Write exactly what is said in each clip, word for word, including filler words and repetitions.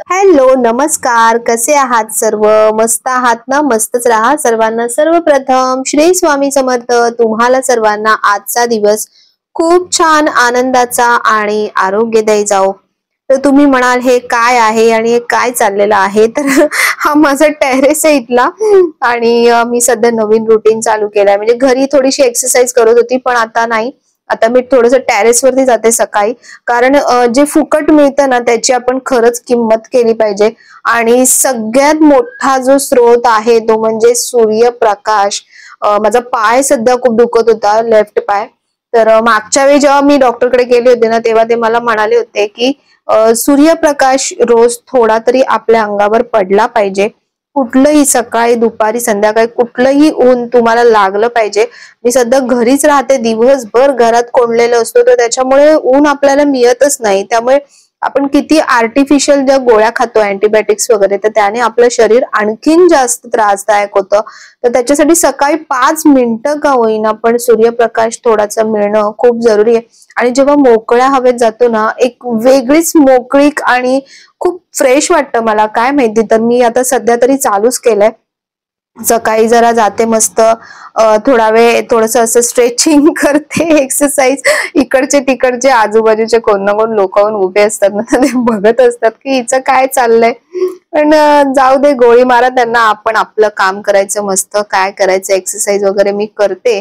Hello, नमस्कार. कसे आहात सर्व? मस्त आहात ना? मस्तच राहा. सर्वांना सर्वप्रथम श्री स्वामी समर्थ. तुम्हाला सर्वांना आजचा दिवस खूप छान आनंदाचा आणि आरोग्यदायी जाओ. तर तुम्ही म्हणाल हे काय आहे आणि हे काय चाललेलं आहे? तर हा माझा टेरेस आहे इथला आणि अ, मी सध्या नवीन रुटीन चालू केलाय. म्हणजे घरी थोडीशी एक्सरसाइज करत होती, पण आता नाही. आता मी थोडंसं टेरेस वरती जाते सकाळी. कारण अ, जे फुकट मिळतं ना त्याची आपण खरंच किंमत केली पाहिजे. आणि सगळ्यात मोठा जो स्रोत आहे तो म्हणजे सूर्यप्रकाश. अ, माझा पाय सध्या खूप दुखत होता, लेफ्ट पाय. तर अ, मागच्या वेळी जेव्हा मी डॉक्टरकडे गेले होते ना तेव्हा ते मला म्हणाले होते की अ, सूर्यप्रकाश रोज थोडा तरी आपल्या अंगावर पडला पाहिजे. कुठलंही सकाळी, दुपारी, संध्याकाळी कुठलंही ऊन तुम्हाला लागलं पाहिजे. मी सध्या घरीच राहते, दिवसभर घरात कोंडलेलो असतो, तर त्याच्यामुळे ऊन आपल्याला मिळतच नाही. त्यामुळे आपण किती आर्टिफिशियल ज्या गोळ्या खातो अँटिबायोटिक्स वगैरे, तर त्याने आपलं शरीर आणखीन जास्त त्रासदायक होतं. तर त्याच्यासाठी सकाळी पाच मिनिटं का होईना पण सूर्यप्रकाश थोडासा मिळणं खूप जरुरी आहे. आणि जेव्हा मोकळ्या हवेत जातो ना, एक वेगळीच मोकळीक आणि खूप फ्रेश वाटतं मला, काय माहिती. तर मी आता सध्या तरी चालूच केलंय. सकाळी जरा जाते मस्त, अ, थोडा वेळ थोडंसं असं स्ट्रेचिंग करते, एक्सरसाइज. इकडचे तिकडचे आजूबाजूचे कोण ना कोण लोक उभे असतात ना, ते बघत असतात की हिचं काय चाललंय. पण अ, जाऊ दे, गोळी मारा त्यांना, आपण आपलं काम करायचं मस्त. काय करायचं एक्सरसाइज वगैरे मी करते.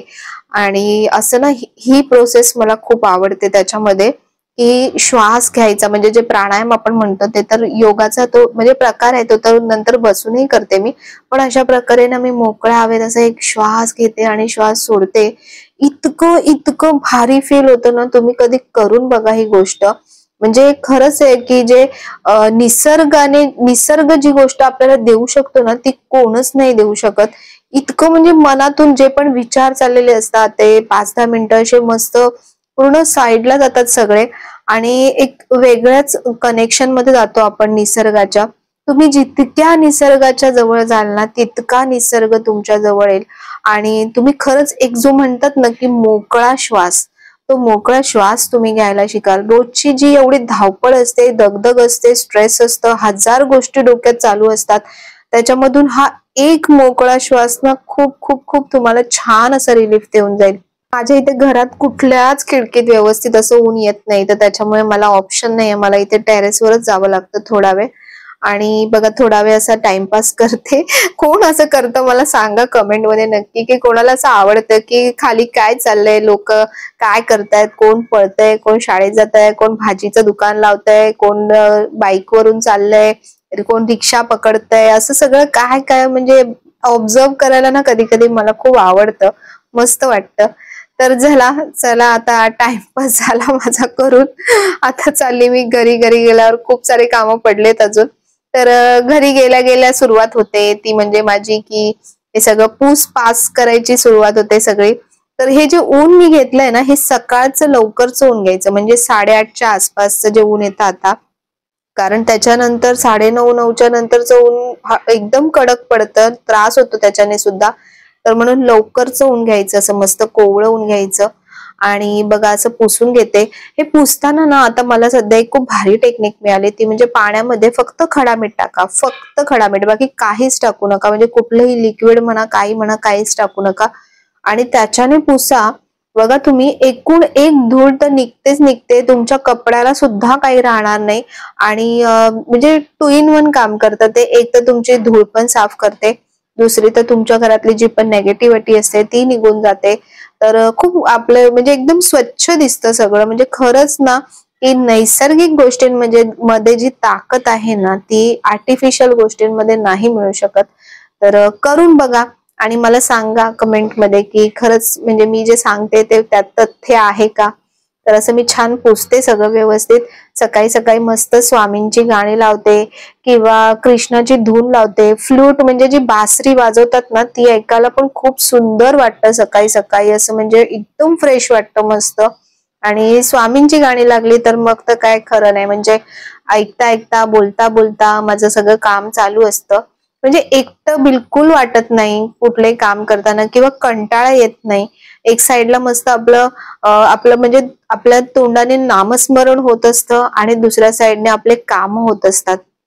आणि असं ना, ही ही प्रोसेस मला खूप आवडते त्याच्यामध्ये, की श्वास घ्यायचा म्हणजे जे प्राणायाम आपण म्हणतो ते तर योगाचा तो म्हणजे प्रकार आहे, तो तर नंतर बसूनही करते मी. पण अशा प्रकारे ना मी मोकळ्या हवेत असा एक श्वास घेते आणि श्वास सोडते. इतकं इतकं भारी फील होतं ना, तुम्ही कधी करून बघा ही गोष्ट. म्हणजे खरंच आहे की जे अ, निसर्गाने निसर्ग जी गोष्ट आपल्याला देऊ शकतो ना ती कोणच नाही देऊ शकत. इतकं म्हणजे मनातून जे पण विचार चाललेले असतात ते पाच दहा मिनिटं असे मस्त पूर्ण साईडला जातात सगळे. आणि एक वेगळ्याच कनेक्शन मध्ये जातो आपण निसर्गाच्या. तुम्ही जितक्या निसर्गाच्या जवळ जाल ना तितका निसर्ग तुमच्या जवळ येईल. आणि तुम्ही खरंच एक जो म्हणतात ना की मोकळा श्वास, तो मोकळा श्वास तुम्ही घ्यायला शिकाल. रोजची जी एवढी धावपळ असते, दगदग असते, स्ट्रेस असतं, हजार गोष्टी डोक्यात चालू असतात, त्याच्यामधून हा एक मोकळा श्वास ना खूप खूप खूप तुम्हाला छान असं रिलीफ देऊन जाईल. माझ्या इथे घरात कुठल्याच खिडकीत व्यवस्थित असं ऊन येत नाही, तर त्याच्यामुळे मला ऑप्शन नाहीये, मला इथे टेरेसवरच जावं लागतं थोडा वेळ. आणि बघा थोडा वेळ असा टाइमपास करते. कोण असं करतं मला सांगा कमेंट मध्ये नक्की, की कोणाला असं आवडतं की खाली काय चाललंय, लोक काय करतायत, कोण पळतय, कोण शाळेत जात आहे, कोण भाजीचं दुकान लावतंय, कोण बाईक वरून चाललंय, तर कोण रिक्षा पकडतंय, असं सगळं काय काय म्हणजे ऑब्झर्व करायला ना कधी कधी मला खूप आवडतं, मस्त वाटतं. तर झाला, चला आता टाइमपास झाला माझा करून. आता चालली मी घरी. घरी गेल्यावर खूप सारे कामं पडलेत अजून. तर अ, घरी गेल्या गेल्या सुरुवात होते ती म्हणजे माझी, की हे सगळं पूस पास करायची सुरुवात होते सगळी. तर हे जे ऊन मी घेतलंय ना हे सकाळचं लवकरचं ऊन घ्यायचं, म्हणजे साडेआठच्या आसपासचं जे ऊन येतं आता. कारण त्याच्यानंतर साडेनऊ नऊच्या नंतरचं ऊन हा एकदम कडक पडतं, त्रास होतो त्याच्याने सुद्धा. तर म्हणून लवकरचं ऊन घ्यायचं, असं मस्त कोवळं ऊन घ्यायचं. आणि बघा असं पुसून घेते. हे पुसताना ना आता मला सध्या एक खूप भारी टेक्निक मिळाली, ती म्हणजे पाण्यामध्ये फक्त खडा मीठ टाका, फक्त खडा मीठ, बाकी काहीच टाकू नका. म्हणजे कुठलंही लिक्विड म्हणा, काही म्हणा, काहीच टाकू नका. आणि त्याच्याने पुसा. बघा तुम्ही एकूण एक धूळ तर निघतेच निघते, तुमच्या कपड्याला सुद्धा काही राहणार नाही. आणि अ, म्हणजे टू इन वन काम करतं ते. एक तर तुमची धूळ पण साफ करते, दुसरी तर तुमच्या घरातली जी पण नेगेटिव्हिटी असते ती निघून जाते. तर अ, खूप आपलं म्हणजे एकदम स्वच्छ दिसतं सगळं. म्हणजे खरंच ना की नैसर्गिक गोष्टींमध्ये मध्ये जी ताकद आहे ना ती आर्टिफिशियल गोष्टींमध्ये नाही मिळू शकत. तर अ, करून बघा आणि मला सांगा कमेंट मध्ये की खरंच म्हणजे मी जे सांगते ते त्यात तथ्य आहे का. तर असं मी छान पुसते सगळं व्यवस्थित. सकाळी सकाळी मस्त स्वामींची गाणी लावते किंवा कृष्णाची धून लावते. फ्लूट म्हणजे जी बासरी वाजवतात ना ती ऐकायला पण खूप सुंदर वाटतं सकाळी सकाळी, असं म्हणजे एकदम फ्रेश वाटतं मस्त. आणि स्वामींची गाणी लागली तर मग तर काय खरं नाही. म्हणजे ऐकता ऐकता, बोलता बोलता माझं सगळं काम चालू असतं. म्हणजे एकटं बिलकुल वाटत नाही कुठलंही काम करताना, किंवा कंटाळा येत नाही. एक साइडला मस्त आपलं अ, आपलं म्हणजे आपल्या तोंडाने नामस्मरण होत असतं आणि दुसऱ्या साइडने आपले काम होत असतात.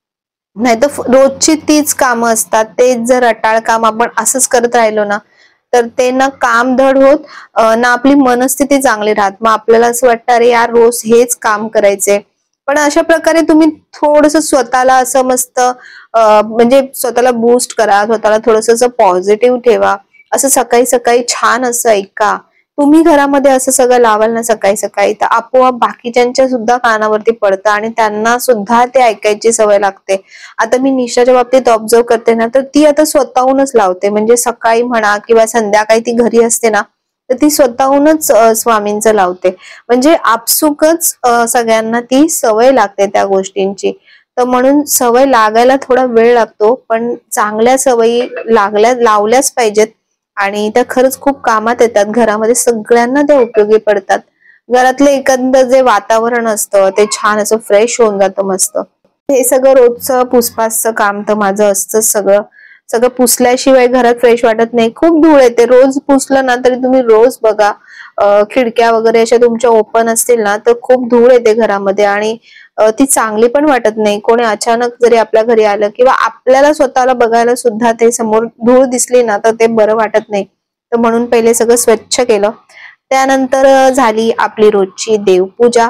नाही तर रोजची तीच कामं असतात, तेच जर रटाळ काम आपण असंच करत राहिलो ना, तर ते ना काम धड होत, ना आपली मनस्थिती चांगली राहत. मग आपल्याला असं वाटतं अरे यार रोज हेच काम करायचे. पण अशा प्रकारे तुम्ही थोडस स्वतःला असं मस्त म्हणजे स्वतःला बूस्ट करा, स्वतःला थोडस असं पॉझिटिव्ह ठेवा. असं सकाळी सकाळी छान असं ऐका. तुम्ही घरामध्ये असं सगळं लावाल ना सकाळी सकाळी, तर आपोआप बाकीच्यांच्या सुद्धा कानावरती पडतं आणि त्यांना सुद्धा ते ऐकायची सवय लागते. आता मी निशाच्या बाबतीत ऑब्झर्व करते ना, तर ती आता स्वतःहूनच लावते. म्हणजे सकाळी म्हणा किंवा संध्याकाळी ती घरी असते ना, तर ती स्वतःहूनच स्वामींचं लावते. म्हणजे आपसुकच सगळ्यांना ती सवय लागते त्या गोष्टींची. तर म्हणून सवय लागायला थोडा वेळ लागतो, पण चांगल्या सवयी लागल्या लावल्याच पाहिजेत आणि त्या खरंच खूप कामात येतात. घरामध्ये सगळ्यांना त्या उपयोगी पडतात. घरातलं एकंदर जे वातावरण असतं ते छान असं फ्रेश होऊन जातं मस्त. हे सगळं रोजचं पुसपासचं काम तर माझं असतं. सगळं सगळं पुसल्याशिवाय घरात फ्रेश वाटत नाही. खूप धूळ येते. रोज पुसलं ना तरी तुम्ही रोज बघा, खिडक्या वगैरे अशा तुमच्या ओपन असतील ना तर खूप धूळ येते घरामध्ये आणि ती चांगली पण वाटत नाही. कोणी अचानक जरी आपल्या घरी आलं किंवा आपल्याला स्वतःला बघायला सुद्धा ते समोर धूळ दिसली ना तर ते बरं वाटत नाही. तर म्हणून पहिले सगळं स्वच्छ केलं. त्यानंतर झाली आपली रोजची देवपूजा.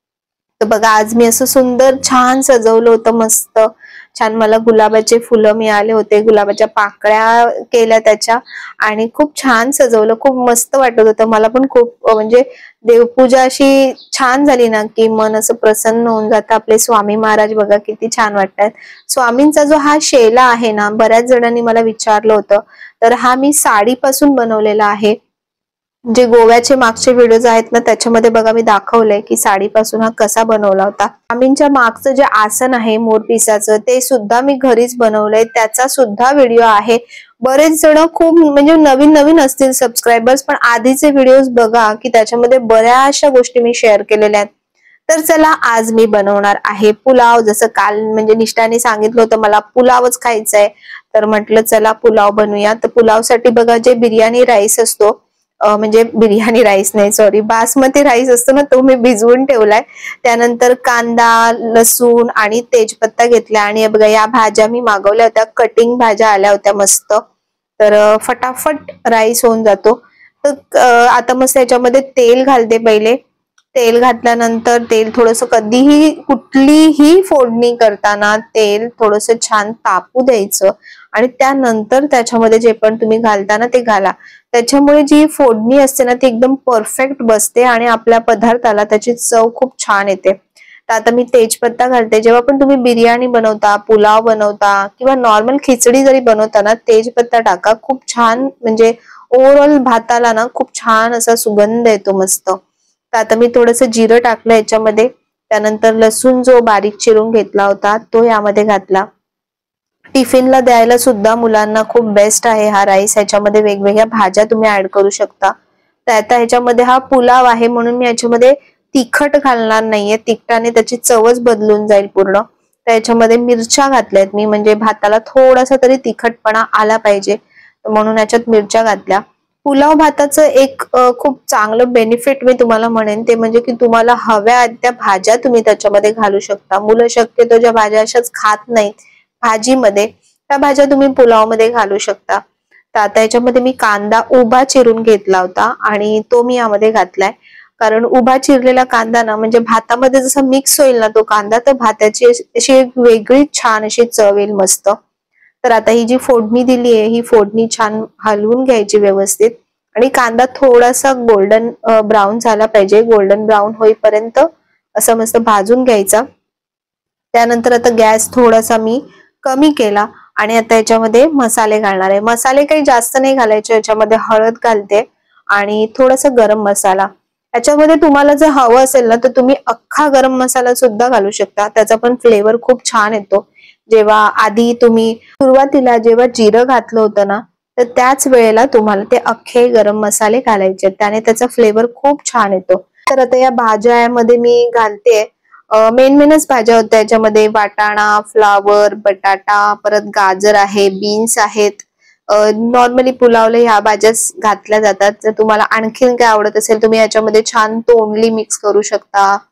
तर बघा आज मी असं सुंदर छान सजवलं होतं मस्त. छान मला गुलाबाचे फुलं मिळाले होते, गुलाबाच्या पाकळ्या केल्या त्याच्या आणि खूप छान सजवलं. खूप मस्त वाटत होतं मला पण. खूप म्हणजे देवपूजा अशी छान झाली ना की मन असं प्रसन्न होऊन जातं. आपले स्वामी महाराज बघा किती छान वाटतात. स्वामींचा जो हा शेला आहे ना, बऱ्याच जणांनी मला विचारलं होतं, तर हा मी साडीपासून बनवलेला आहे. जे गोव्याचे मागचे व्हिडिओज आहेत ना त्याच्यामध्ये बघा मी दाखवलंय की साडीपासून हा कसा बनवला होता. स्वामींच्या मागचं जे आसन आहे मोरपिसाचं ते सुद्धा मी घरीच बनवलंय, त्याचा सुद्धा व्हिडिओ आहे. बरेच जण खूप म्हणजे नवीन नवीन असतील सबस्क्रायबर्स, पण आधीचे व्हिडिओज बघा की त्याच्यामध्ये बऱ्याचशा गोष्टी मी शेअर केलेल्या आहेत. तर चला आज मी बनवणार आहे पुलाव. जसं काल म्हणजे निष्ठाने सांगितलं होतं मला पुलावच खायचा आहे, तर म्हटलं चला पुलाव बनवूया. तर पुलावसाठी बघा जे बिर्याणी राईस असतो, म्हणजे बिर्याणी राईस नाही सॉरी बासमती राईस असतो ना, तो मी भिजवून ठेवलाय. त्यानंतर कांदा, लसूण आणि तेजपत्ता घेतला आणि बघा या भाज्या मी मागवल्या होत्या, कटिंग भाज्या आल्या होत्या मस्त. तर फटाफट राईस होऊन जातो. तर आता मस्त याच्यामध्ये तेल घालते. पहिले तेल घातल्यानंतर तेल थोडस, कधीही कुठलीही फोडणी करताना तेल थोडस छान तापू द्यायचं आणि त्यानंतर त्याच्यामध्ये जे पण तुम्ही घालताना ते घाला. त्याच्यामुळे जी फोडणी असते ना ती एकदम परफेक्ट बसते आणि आपल्या पदार्थाला त्याची चव खूप छान येते. तर आता मी तेजपत्ता घालते. जेव्हा पण तुम्ही बिर्याणी बनवता, पुलाव बनवता किंवा नॉर्मल खिचडी जरी बनवता ना, तेजपत्ता टाका. खूप छान म्हणजे ओव्हरऑल भाताला ना खूप छान असा सुगंध येतो मस्त. तर आता मी थोडस जिरं टाकलं याच्यामध्ये. त्यानंतर लसूण जो बारीक चिरून घेतला होता तो यामध्ये घातला. टिफिनला द्यायला सुद्धा मुलांना खूप बेस्ट आहे हा राईस. ह्याच्यामध्ये वेगवेगळ्या भाज्या तुम्ही ऍड करू शकता. तर आता ह्याच्यामध्ये हा पुलाव आहे म्हणून मी याच्यामध्ये तिखट घालणार नाहीये, तिखटाने त्याची चवच बदलून जाईल पूर्ण. तर याच्यामध्ये मिरच्या घातल्यात मी, म्हणजे भाताला थोडासा तरी तिखटपणा आला पाहिजे म्हणून याच्यात मिरच्या घातल्या. पुलाव भाताचं एक खूप चांगलं बेनिफिट मी तुम्हाला म्हणेन ते म्हणजे की तुम्हाला हव्या त्या भाज्या तुम्ही त्याच्यामध्ये घालू शकता. मुलं शक्यतो ज्या भाज्या अशाच खात नाहीत भाजीमध्ये, त्या भाज्या तुम्ही पुलाव मध्ये घालू शकता. तर आता याच्यामध्ये मी कांदा उभा चिरून घेतला होता आणि तो मी यामध्ये घातलाय. कारण उभा चिरलेला कांदा ना म्हणजे भातामध्ये जसा मिक्स होईल ना तो कांदा, तर भाताची अशी एक वेगळी छान अशी चव येईल मस्त. तर आता ही जी फोडणी दिली आहे ही फोडणी छान हलवून घ्यायची व्यवस्थित आणि कांदा थोडासा गोल्डन ब्राऊन झाला पाहिजे. गोल्डन ब्राऊन होईपर्यंत असं मस्त भाजून घ्यायचा. त्यानंतर आता गॅस थोडासा मी कमी केला आणि आता याच्यामध्ये मसाले घालणार आहे. मसाले काही जास्त नाही घालायचे, याच्यामध्ये हळद घालते आणि थोडासा गरम मसाला. याच्यामध्ये तुम्हाला जर हवं असेल ना तर तुम्ही अख्खा गरम मसाला सुद्धा घालू शकता, त्याचा पण फ्लेवर खूप छान येतो. जेव्हा आधी तुम्ही सुरुवातीला जेव्हा जिरं घातलं होतं ना, तर त्याच वेळेला तुम्हाला ते अख्खे गरम मसाले घालायचे, त्याने त्याचा फ्लेवर खूप छान येतो. तर आता या भाज्यामध्ये मी घालते. मेन मेनच भाज्या होत्या याच्यामध्ये, वाटाणा, फ्लावर, बटाटा, परत गाजर आहे, बीन्स आहेत. नॉर्मली पुलावला ह्या भाज्या घातल्या जातात. जर तुम्हाला आणखीन काय आवडत असेल तुम्ही याच्यामध्ये छान तोंडली मिक्स करू शकता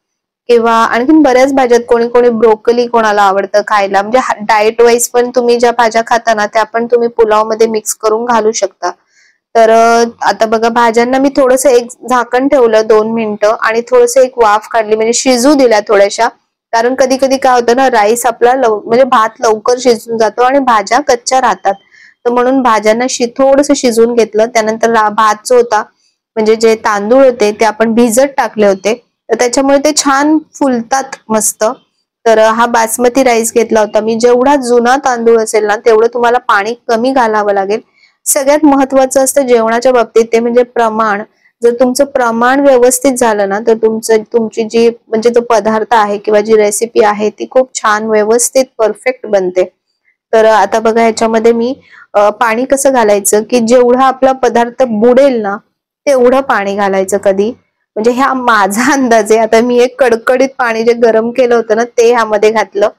किंवा आणखीन बऱ्याच भाज्यात कोणी कोणी ब्रोकली कोणाला आवडतं खायला, म्हणजे डाएट वाईज पण तुम्ही ज्या भाज्या खाता ना त्या पण तुम्ही पुलाव मध्ये मिक्स करून घालू शकता। तर आता बघा भाज्यांना मी थोडंसं एक झाकण ठेवलं दोन मिनिटं आणि थोडंसं एक वाफ काढली, म्हणजे शिजू दिल्या थोड्याशा। कारण कधी कधी काय होतं ना, राईस आपला लव म्हणजे भात लवकर शिजून जातो आणि भाज्या कच्च्या राहतात, तर म्हणून भाज्यांना शि थोडंसं शिजवून घेतलं। त्यानंतर भात जो होता म्हणजे जे तांदूळ होते ते आपण भिजत टाकले होते, तर त्याच्यामुळे ते छान फुलतात मस्त। तर हा बासमती राईस घेतला होता मी। जेवढा जुना तांदूळ असेल ना तेवढं तुम्हाला पाणी कमी घालावं लागेल। सगळ्यात महत्त्वाचं असतं जेवणाच्या बाबतीत ते म्हणजे प्रमाण। जर तुमचं प्रमाण व्यवस्थित झालं ना तर तुमचं तुमची जी म्हणजे तो पदार्थ आहे किंवा जी रेसिपी आहे ती खूप छान व्यवस्थित परफेक्ट बनते। तर आता बघा ह्याच्यामध्ये मी पाणी कसं घालायचं की जेवढा आपला पदार्थ बुडेल ना तेवढं पाणी घालायचं कधी, म्हणजे हा माझा अंदाज आहे। आता मी एक कडकडीत पाणी जे गरम केलं होतं ना ते ह्यामध्ये घातलं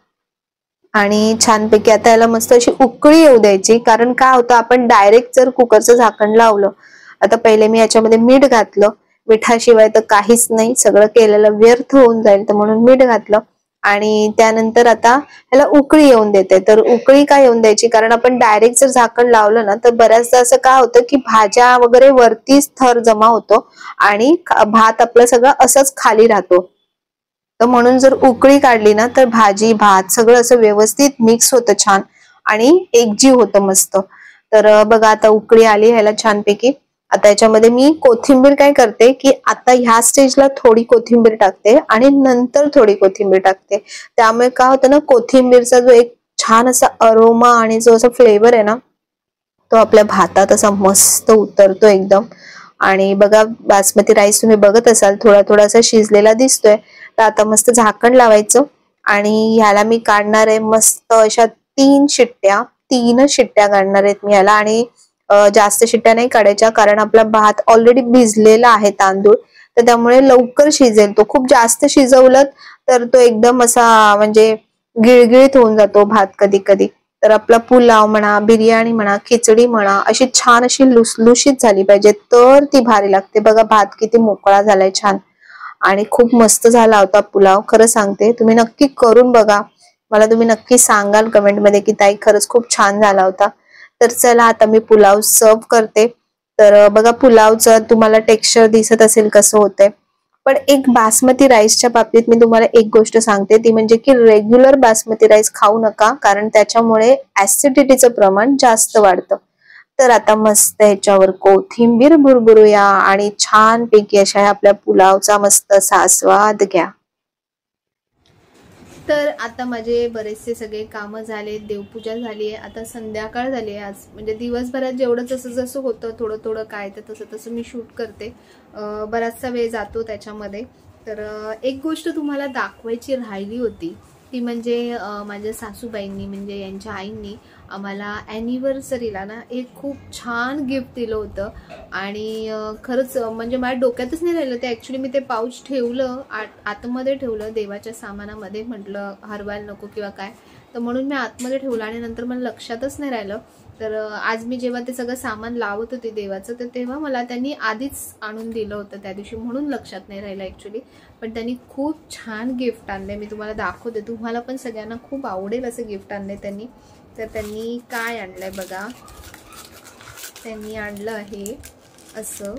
आणि छानपैकी आता याला मस्त अशी उकळी येऊ द्यायची। कारण काय होतं आपण डायरेक्ट जर कुकरचं झाकण लावलं, आता पहिले मी याच्यामध्ये मीठ घातलं, मिठाशिवाय तर काहीच नाही, सगळं केलेलं व्यर्थ होऊन जाईल, तर म्हणून मीठ घातलं आणि त्यानंतर आता ह्याला उकळी येऊन देते। तर उकळी काय येऊन द्यायची, कारण आपण डायरेक्ट जर झाकण लावलं ना तर बऱ्याचदा असं काय होतं की भाज्या वगैरे वरतीच थर जमा होतो आणि भात आपलं सगळं असंच खाली राहतो। तर म्हणून जर उकळी काढली ना तर भाजी भात सगळं असं व्यवस्थित मिक्स होतं छान आणि एकजीव होतं मस्त। तर बघा आता उकळी आली ह्याला छानपैकी। आता याच्यामध्ये मी कोथिंबीर काय करते की आता ह्या स्टेजला थोडी कोथिंबीर टाकते आणि नंतर थोडी कोथिंबीर टाकते। त्यामुळे काय होतं ना, कोथिंबीरचा जो एक छान असा अरोमा आणि जो असा फ्लेवर आहे ना तो आपल्या भातात असा मस्त उतरतो एकदम। आणि बघा बासमती राईस तुम्ही बघत असाल थोडा थोडासा शिजलेला दिसतोय, तर आता मस्त झाकण लावायचं आणि ह्याला मी काढणार आहे मस्त अशा तीन शिट्ट्या, तीनच शिट्ट्या काढणार आहेत मी ह्याला। आणि जास्त शिट्ट्या नाही काढायच्या कारण आपला भात ऑलरेडी भिजलेला आहे तांदूळ, तर त्यामुळे लवकर शिजेल। तो खूप जास्त शिजवलं तर तो एकदम असा म्हणजे गिळगिळीत होऊन जातो भात कधी कधी। तर आपला पुलाव म्हणा, बिर्याणी म्हणा, खिचडी म्हणा अशी छान अशी लुसलुशीत झाली पाहिजे तर ती भारी लागते। बघा भात किती मोकळा झालाय छान आणि खूप मस्त झाला होता पुलाव, खरं सांगते। तुम्ही नक्की करून बघा, मला तुम्ही नक्की सांगाल कमेंट मध्ये की ताई खरंच खूप छान झाला होता। तर चला आता मी पुलाव सर्व करते। तर बघा पुलावचं तुम्हाला टेक्स्चर दिसत असेल कसं होतंय, पण एक बासमती राईसच्या बाबतीत मी तुम्हाला एक गोष्ट सांगते, ती म्हणजे की रेग्युलर बासमती राईस खाऊ नका, कारण त्याच्यामुळे ऍसिडिटीचं प्रमाण जास्त वाढतं। तर आता मस्त ह्याच्यावर कोथिंबीर भुरभुरूया आणि छानपैकी अशा आपल्या पुलावचा मस्त असा आस्वाद घ्या। तर आता माझे बरेचसे सगळे कामं झाले, देवपूजा झाली आहे, आता संध्याकाळ झाली आहे। आज म्हणजे दिवसभरात जेवढं जसं जसं होतं थोडं थोडं काय तर तसं तसं मी शूट करते, बराचसा वेळ जातो त्याच्यामध्ये। तर एक गोष्ट तुम्हाला दाखवायची राहिली होती ती म्हणजे माझ्या सासूबाईंनी म्हणजे यांच्या आईंनी आम्हाला ॲनिव्हर्सरीला ना एक खूप छान गिफ्ट दिलं होतं आणि खरंच म्हणजे माझ्या डोक्यातच नाही राहिलं ते। ॲक्च्युली मी ते पाऊच ठेवलं आत आतमध्ये ठेवलं देवाच्या सामानामध्ये, म्हटलं हरवायला नको किंवा काय, तर म्हणून मी आतमध्ये ठेवलं आणि नंतर मला लक्षातच नाही राहिलं। तर आज मी जेव्हा ते सगळं सामान लावत होते देवाचं, तर तेव्हा मला त्यांनी आधीच आणून दिलं होतं त्या दिवशी, म्हणून लक्षात नाही राहिलं ॲक्च्युली। पण त्यांनी खूप छान गिफ्ट आणले, मी तुम्हाला दाखवते, तुम्हाला पण सगळ्यांना खूप आवडेल असं गिफ्ट आणले त्यांनी। तर त्यांनी काय आणलंय बघा, त्यांनी आणलं आहे असं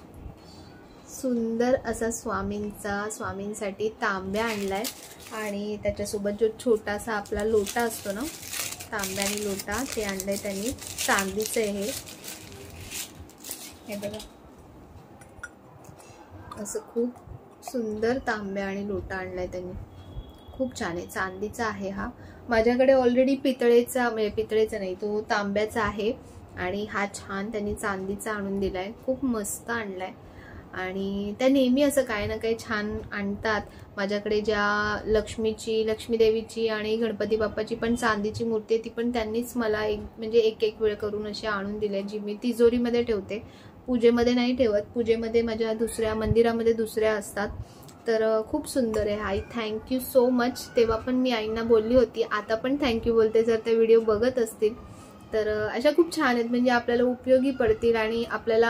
सुंदर असा स्वामींचा स्वामींसाठी तांब्या आणलाय आणि त्याच्यासोबत जो छोटासा आपला लोटा असतो ना, तांब्या आणि लोटा, ते आणलंय त्यांनी, चांदीचं आहे हे बघा। असं खूप सुंदर तांब्या आणि लोटा आणलाय त्यांनी, खूप छान आहे, चांदीचा आहे हा। माझ्याकडे ऑलरेडी पितळेचा म्हणजे पितळेचा नाही तो तांब्याचा आहे आणि हा छान त्यांनी चांदीचा आणून दिलाय, खूप मस्त आणलाय। आणि त्या नेहमी असं काय ना काही छान आणतात। माझ्याकडे ज्या लक्ष्मीची लक्ष्मी देवीची आणि गणपती बाप्पाची पण चांदीची मूर्ती आहे, ती पण त्यांनीच मला एक म्हणजे एक एक वेळ करून अशी आणून दिली, जी मी तिजोरीमध्ये ठेवते, पूजेमध्ये नाही ठेवत, पूजेमध्ये माझ्या दुसऱ्या मंदिरामध्ये दुसऱ्या असतात। तर खूप सुंदर आहे आई, थँक्यू सो मच। तेव्हा पण मी आईंना बोलली होती, आता पण थँक्यू बोलते जर ते व्हिडिओ बघत असतील तर। अशा खूप छान आहेत म्हणजे आपल्याला उपयोगी पडतील आणि आपल्याला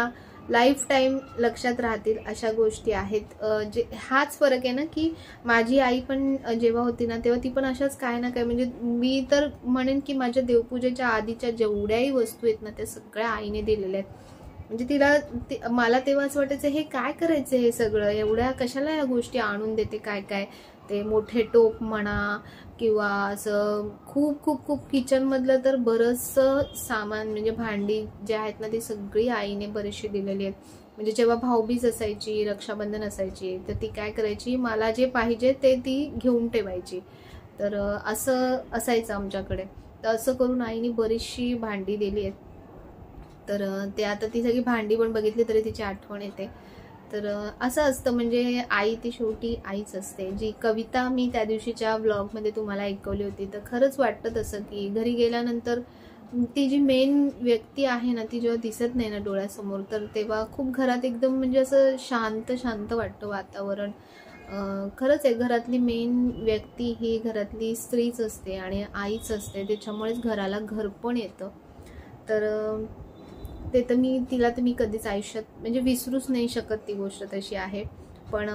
लाईफ टाईम लक्षात राहतील अशा गोष्टी आहेत। जे हाच फरक आहे ना की माझी आई पण जेव्हा होती ना तेव्हा ती पण अशाच काय ना काय, म्हणजे मी तर म्हणेन की माझ्या देवपूजेच्या आधीच्या जेवढ्याही वस्तू आहेत ना त्या सगळ्या आईने दिलेल्या आहेत। म्हणजे तिला मला तेव्हा असं वाटायचं हे काय करायचं, हे सगळं एवढ्या कशाला या गोष्टी आणून देते, काय काय ते मोठे टोप म्हणा किंवा असं खूप खूप खूप किचन मधलं तर बरंचसं सामान, म्हणजे भांडी जे आहेत ना ती सगळी आईने बरीचशी दिलेली आहेत। म्हणजे जेव्हा भाऊबीज असायची, रक्षाबंधन असायची तर ती काय करायची, मला जे पाहिजे ते ती घेऊन ठेवायची। तर असं असायचं आमच्याकडे। तर असं करून आईने बरीचशी भांडी दिली आहेत। तर ते आता ती सगळी भांडी पण बघितली तरी तिची आठवण येते। तर असं असतं, म्हणजे आई ती शेवटी आईच असते। जी कविता मी त्या दिवशीच्या ब्लॉगमध्ये तुम्हाला ऐकवली होती तर खरंच वाटतं तसं की घरी गेल्यानंतर ती जी मेन व्यक्ती आहे ना ती जेव्हा दिसत नाही ना डोळ्यासमोर तर तेव्हा खूप घरात एकदम म्हणजे असं शांत शांत वाटतं वातावरण। खरंच आहे, घरातली मेन व्यक्ती ही घरातली स्त्रीच असते आणि आईच असते, त्याच्यामुळेच घराला घर पण येतं। तर ते तर मी तिला तर मी कधीच आयुष्यात म्हणजे विसरूच नाही शकत, ती गोष्ट तशी आहे। पण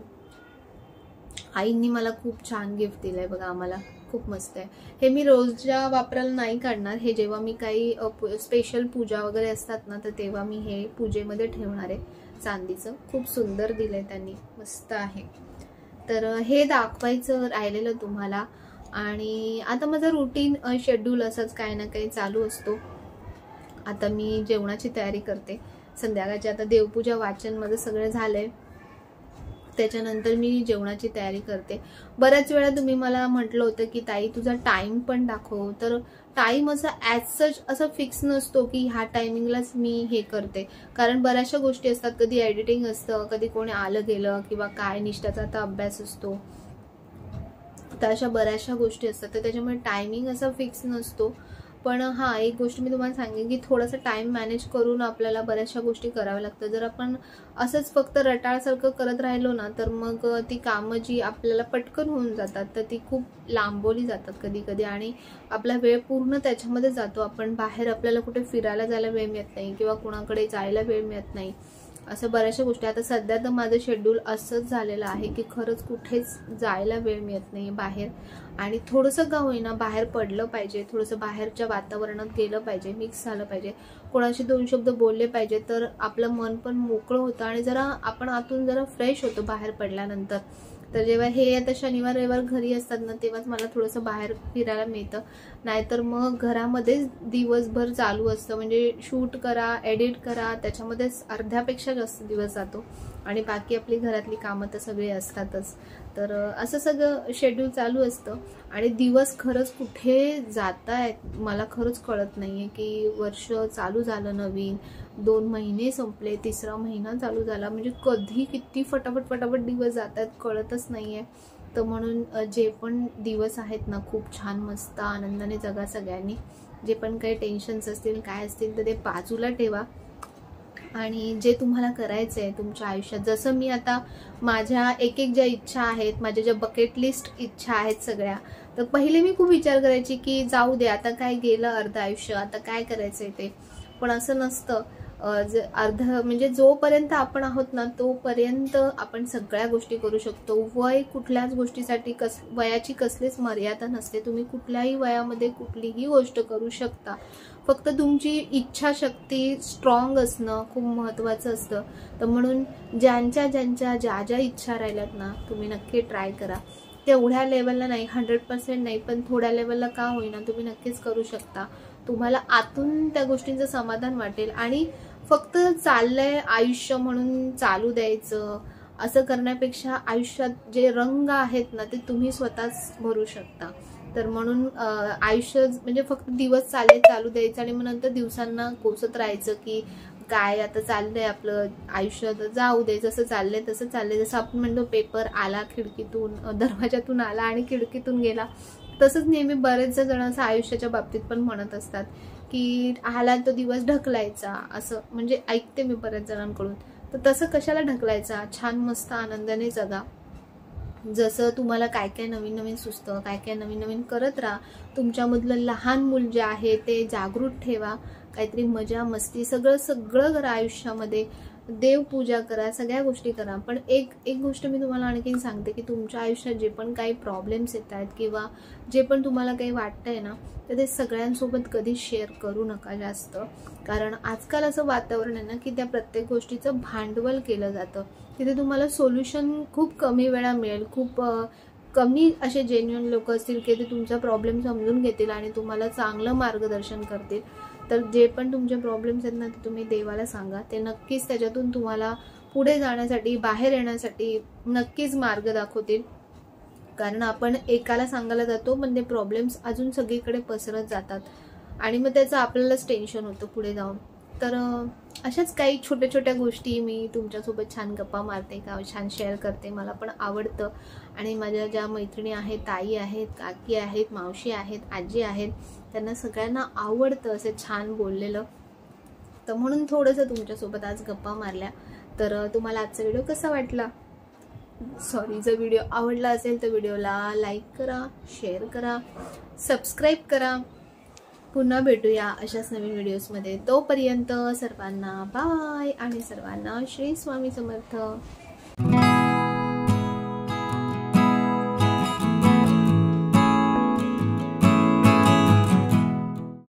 आईंनी मला खूप छान गिफ्ट दिलंय बघा आम्हाला, खूप मस्त आहे। हे मी रोजच्या वापराला नाही काढणार, हे जेव्हा मी काही स्पेशल पूजा वगैरे असतात ना तर तेव्हा मी हे पूजेमध्ये ठेवणार आहे। चांदीचं खूप सुंदर दिलंय त्यांनी, मस्त आहे। तर हे दाखवायचं राहिलेलं तुम्हाला। आणि आता माझा रुटीन शेड्यूल असंच काही ना काही चालू असतो। आता मी जेवणाची तयारी करते संध्याकाळची, आता देवपूजा वाचन माझं सगळं झालंय, त्याच्यानंतर मी जेवणाची तयारी करते। बऱ्याच वेळा तुम्ही मला म्हटलं होतं की ताई तुझा टाइम पण दाखव, तर टाइम असा ॲज सच असं फिक्स नसतो की ह्या टायमिंगलाच मी हे करते, कारण बऱ्याचशा गोष्टी असतात, कधी एडिटिंग असतं, कधी कोणी आलं गेलं किंवा काय निष्ठाचा आता अभ्यास असतो, तर अशा बऱ्याचशा गोष्टी असतात, तर त्याच्यामुळे टायमिंग असा फिक्स नसतो। पण हां, एक गोष्ट मी तुम्हाला सांगेन की थोडासा टाइम मॅनेज करून आपल्याला बऱ्याचशा गोष्टी कराव्या लागतात। जर आपण असंच फक्त रटाळसारखं करत राहिलो ना तर मग ती कामं जी आपल्याला पटकन होऊन जातात तर ती खूप लांबवली जातात कधी कधी, आणि आपला वेळ पूर्ण त्याच्यामध्ये जातो। आपण बाहेर आपल्याला कुठे फिरायला जायला वेळ मिळत नाही किंवा कुणाकडे जायला वेळ मिळत नाही, असं बऱ्याचशा गोष्टी। आता सध्या तर माझं शेड्यूल असंच झालेलं आहे की खरंच कुठेच जायला वेळ मिळत नाही बाहेर, आणि थोडंसं का होईना बाहेर पडलं पाहिजे, थोडंसं बाहेरच्या वातावरणात गेलं पाहिजे, मिक्स झालं पाहिजे, कोणाशी दोन शब्द बोलले पाहिजे, तर आपलं मन पण मोकळं होतं आणि जरा आपण आतून जरा फ्रेश होतो बाहेर पडल्यानंतर। तर जेव्हा हे आता शनिवार रविवार घरी असतात ना तेव्हाच मला थोडंसं बाहेर फिरायला मिळतं, नाहीतर मग घरामध्येच दिवसभर चालू असतं, म्हणजे शूट करा, एडिट करा, त्याच्यामध्येच अर्ध्यापेक्षा जास्त दिवस जातो, आणि बाकी आपली घरातली कामं तर सगळी असतातच। तर असं सगळं शेड्यूल चालू असतं आणि दिवस खरंच कुठे जात आहेत मला खरंच कळत नाहीये की वर्ष चालू झालं, नवीन दोन महिने संपले, तिसरा महिना चालू झाला, म्हणजे कधी किती फटाफट फटाफट दिवस जात आहेत कळतच नाहीये। तर म्हणून जे पण दिवस आहेत ना खूप छान मस्त आनंदाने जगा सगळ्यांनी। जे पण काही टेन्शन्स असतील काय असतील तर ते बाजूला ठेवा, आणि जे तुम्हाला करायचं आहे तुमच्या आयुष्यात, जसं मी आता माझ्या एक एक ज्या इच्छा आहेत, माझ्या ज्या बकेट लिस्ट इच्छा आहेत सगळ्या, तर पहिले मी खूप विचार करायची की जाऊ दे आता काय गेलं अर्ध आयुष्य, आता काय करायचंय ते, पण असं नसतं। अर्ध म्हणजे जोपर्यंत आपण आहोत ना तोपर्यंत आपण सगळ्या गोष्टी करू शकतो। वय कुठल्याच गोष्टीसाठी कस वयाची कसलीच मर्यादा नसते, तुम्ही कुठल्याही वयामध्ये कुठलीही गोष्ट करू शकता, फक्त तुमची इच्छाशक्ती स्ट्रॉंग असणं खूप महत्त्वाचं असतं। तर म्हणून ज्यांच्या ज्यांच्या ज्या ज्या इच्छा राहिल्यात ना तुम्ही नक्की ट्राय करा, तेवढ्या लेवलला नाही, हंड्रेड पर्सेंट नाही, पण थोड्या लेवलला का होईना तुम्ही नक्कीच करू शकता। तुम्हाला आतून त्या गोष्टींचं समाधान वाटेल, आणि फक्त चाललंय आयुष्य म्हणून चालू द्यायचं असं करण्यापेक्षा आयुष्यात जे रंग आहेत ना ते तुम्ही स्वतःच भरू शकता। तर म्हणून आयुष्य म्हणजे फक्त दिवस चालले चालू द्यायचं आणि मग नंतर दिवसांना कोसत राहायचं की काय आता चाललंय आपलं आयुष्य, जाऊ दे जसं चाललंय तसं चाललंय। जसं आपण म्हणतो पेपर आला खिडकीतून, दरवाजातून आला आणि खिडकीतून गेला, तसंच नेहमी बरेच जण असं आयुष्याच्या बाबतीत पण म्हणत असतात की आला तो दिवस ढकलायचा, असं म्हणजे ऐकते मी बऱ्याच जणांकडून। तर तसं कशाला ढकलायचा, छान मस्त आनंदाने जगा। जसं तुम्हाला काय काय नवीन नवीन सुचतं, काय काय नवीन नवीन करत राहा. तुमच्यामधलं लहान मूल जे आहे ते जागृत ठेवा. काहीतरी मजा मस्ती सगळं सगळं करा आयुष्यामध्ये. देवपूजा करा, सगळ्या गोष्टी करा. पण एक एक गोष्ट मी तुम्हाला आणखीन सांगते की तुमच्या आयुष्यात जे पण काही प्रॉब्लेम्स येत आहेत किंवा जे पण तुम्हाला काही वाटतंय ना, तर ते सगळ्यांसोबत कधीच शेअर करू नका जास्त. कारण आजकाल असं वातावरण आहे ना की त्या प्रत्येक गोष्टीचं भांडवल केलं जातं. तिथे तुम्हाला सोल्युशन खूप कमी वेळा मिळेल. खूप कमी असे जेन्युइन लोक असतील की ते तुमचा प्रॉब्लेम समजून घेतील आणि तुम्हाला चांगलं मार्गदर्शन करतील. तर जे पण तुमचे प्रॉब्लेम्स आहेत ना, ते तुम्ही देवाला सांगा. ते नक्कीच त्याच्यातून तुम्हाला पुढे जाण्यासाठी, बाहेर येण्यासाठी नक्कीच मार्ग दाखवतील. कारण आपण एकाला सांगायला जातो पण ते प्रॉब्लेम्स अजून सगळीकडे पसरत जातात आणि मग त्याचं आपल्यालाच टेन्शन होतं पुढे जाऊन. तर अशाच काही छोट्या छोट्या गोष्टी मी तुमच्यासोबत छान गप्पा मारते, का छान शेअर करते. मला पण आवडतं आणि माझ्या ज्या मैत्रिणी आहेत, ताई आहेत, काकी आहेत, मावशी आहेत, आजी आहेत, त्यांना सगळ्यांना आवडतं असं छान बोललेलं. तर म्हणून थोडंसं तुमच्यासोबत आज गप्पा मारल्या. तर तुम्हाला आजचा व्हिडिओ कसा वाटला? सॉरी, जर व्हिडिओ आवडला असेल तर व्हिडिओला लाईक करा, शेअर करा, सबस्क्राईब करा. पुन्हा भेटूया अशाच नवीन व्हिडिओजमध्ये. तोपर्यंत सर्वांना बाय आणि सर्वांना श्री स्वामी समर्थ.